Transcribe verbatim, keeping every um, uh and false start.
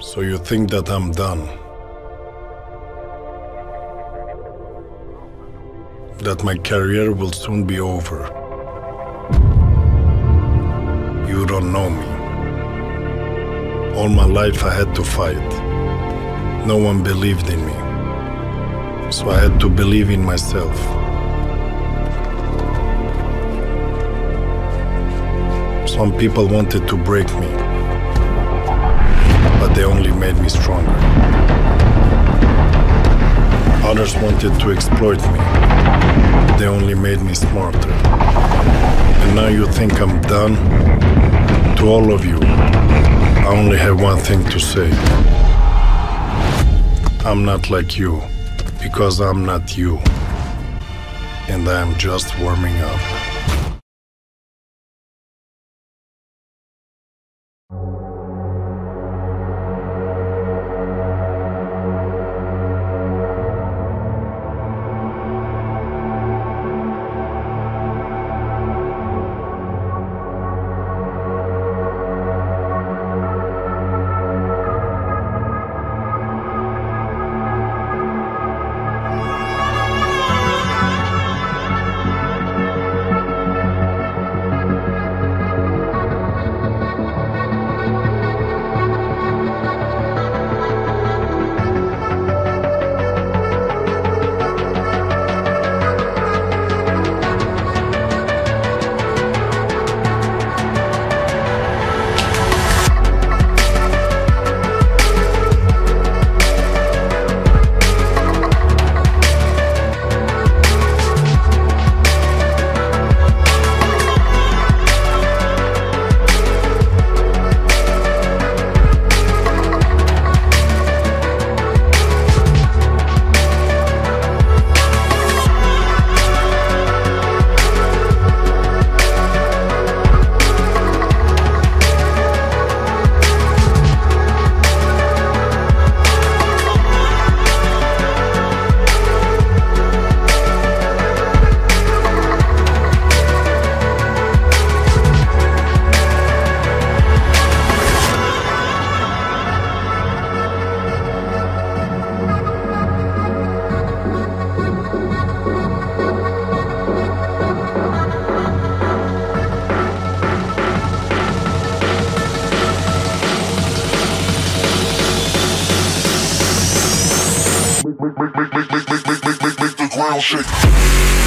So you think that I'm done? That my career will soon be over? You don't know me. All my life I had to fight. No one believed in me. So I had to believe in myself. Some people wanted to break me, but they only made me stronger. Others wanted to exploit me. They only made me smarter. And now you think I'm done? To all of you, I only have one thing to say. I'm not like you, because I'm not you. And I am just warming up. Make, make, make, make, make, make, make, make, make, make the ground shake.